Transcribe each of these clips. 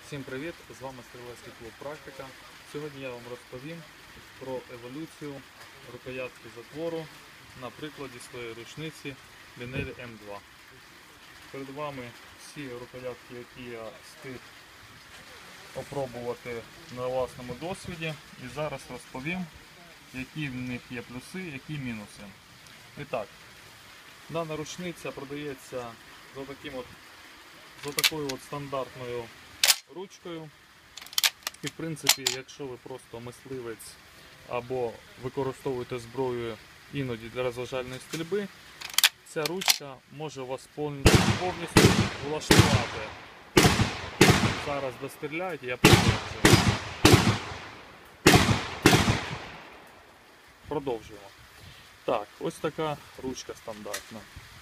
Всім привіт! З вами Стрілецький клуб Практика. Сьогодні я вам розповім про еволюцію рукоятки затвору на прикладі своєї рушниці Лінелі М2. Перед вами всі рукоятки, які я встиг опробувати на власному досвіді, і зараз розповім, які в них є плюси, які мінуси. І так, дана рушниця продається за такою от стандартною ручкою. І в принципі, якщо ви просто мисливець або використовуєте зброю іноді для розважальної стрільби, ця ручка може вас повністю влаштувати. Зараз достріляють, я продовжуємо. Так, ось така ручка стандартна.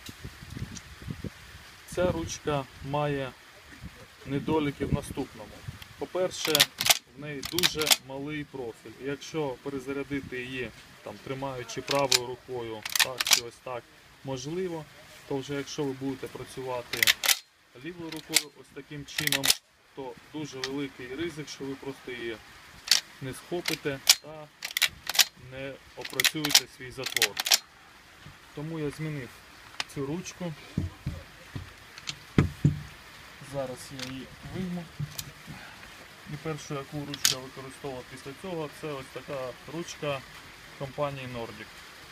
Ця ручка має недоліки в наступному. По-перше, в неї дуже малий профіль. І якщо перезарядити її, тримаючи правою рукою, так чи ось так, можливо, то вже якщо ви будете працювати лівою рукою ось таким чином, то дуже великий ризик, що ви просто її не схопите та не опрацюєте свій затвор. Тому я змінив цю ручку. Зараз я її вийму. І першу, яку ручку я використовував після цього, це ось така ручка компанії Nordic.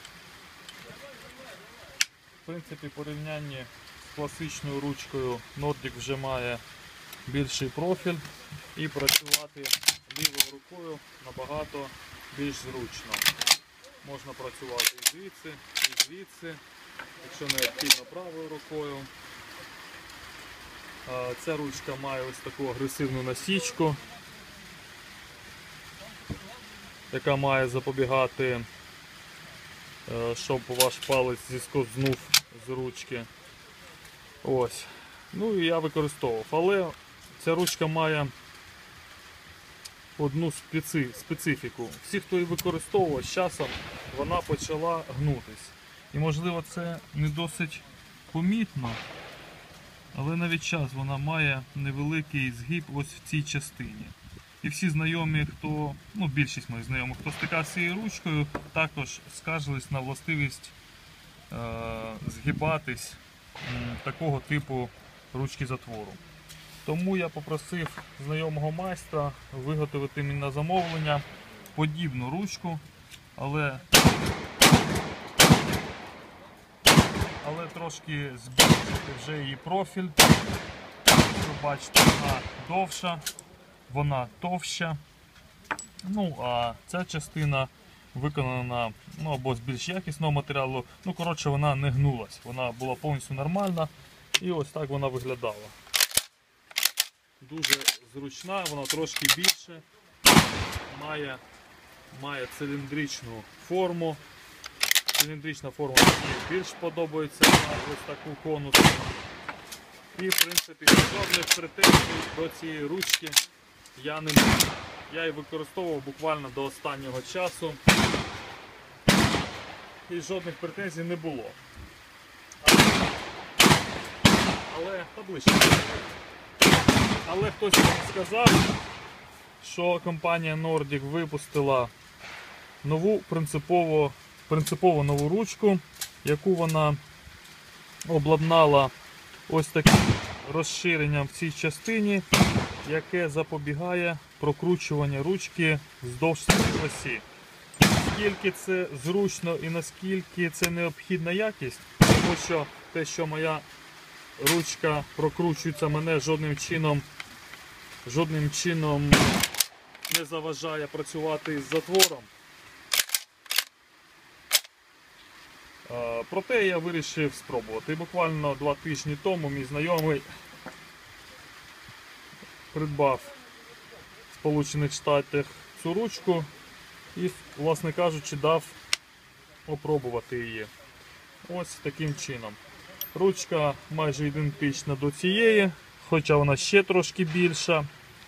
В принципі, в порівнянні з класичною ручкою Nordic вже має більший профіль і працювати лівою рукою набагато більш зручно. Можна працювати і звідси, і звідси, якщо необхідно правою рукою. Ця ручка має ось таку агресивну насічку, яка має запобігати, щоб ваш палець зісковзнув з ручки. Ось. Ну і я використовував. Але ця ручка має одну специфіку. Всі, хто її використовував, з часом вона почала гнутись. І можливо це не досить помітно. Але навіть час вона має невеликий згиб ось в цій частині. І всі знайомі, більшість моїх знайомих, хто стикав з цією ручкою, також скаржились на властивість згибатись такого типу ручки затвору. Тому я попросив знайомого майстра виготовити мені на замовлення подібну ручку, але трошки збільшити вже її профіль. Ви бачите, вона довша, вона товща. Ну, а ця частина виконана або з більш якісного матеріалу. Коротше, вона не гнулась, вона була повністю нормальна. І ось так вона виглядала. Дуже зручна, вона трошки більше, має циліндричну форму. Циліндрична форма мені більш подобається на ось таку конусу. І в принципі жодних претензій до цієї ручки я не маю. Я її використовував буквально до останнього часу. І жодних претензій не було. Але хтось сказав, що компанія Nordic випустила нову принципово нову ручку, яку вона обладнала ось таким розширенням в цій частині, яке запобігає прокручуванню ручки вздовж цієї осі. Наскільки це зручно і наскільки це необхідна якість, тому що те, що моя ручка прокручується, мене жодним чином не заважає працювати з затвором. Проте я вирішив спробувати. І буквально 2 тижні тому мій знайомий придбав в Сполучених Штатах цю ручку і, власне кажучи, дав опробувати її. Ось таким чином. Ручка майже ідентична до цієї, хоча вона ще трошки більша.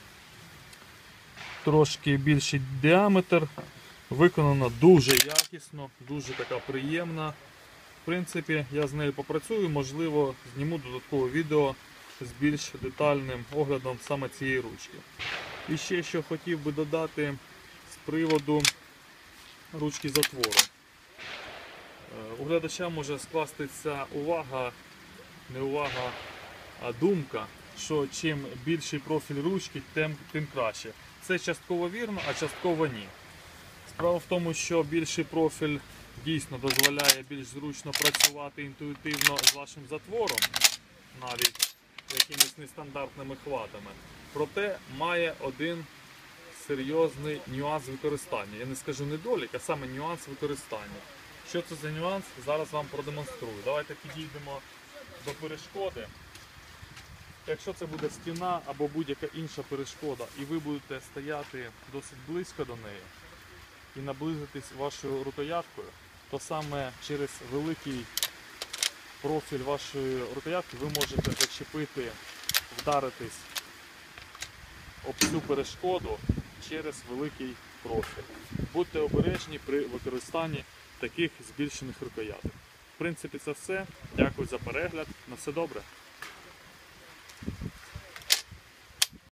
Трошки більший діаметр. Виконана дуже якісно, дуже така приємна. В принципі, я з нею попрацюю, можливо, зніму додаткове відео з більш детальним оглядом саме цієї ручки. І ще що хотів би додати з приводу ручки затвору. У глядача може скластися не увага, а думка, що чим більший профіль ручки, тим краще. Це частково вірно, а частково ні. Справа в тому, що більший профіль дійсно дозволяє більш зручно працювати інтуїтивно з вашим затвором, навіть якимись нестандартними хватами. Проте має один серйозний нюанс використання. Я не скажу недолік, а саме нюанс використання. Що це за нюанс? Зараз вам продемонструю. Давайте підійдемо до перешкоди. Якщо це буде стіна або будь-яка інша перешкода, і ви будете стояти досить близько до неї і наблизитись вашою рукояткою, то саме через великий профіль вашої рукоятки ви можете зачепити, вдаритись об цю перешкоду через великий профіль. Будьте обережні при використанні таких збільшених рукояток. В принципі, це все. Дякую за перегляд. На все добре.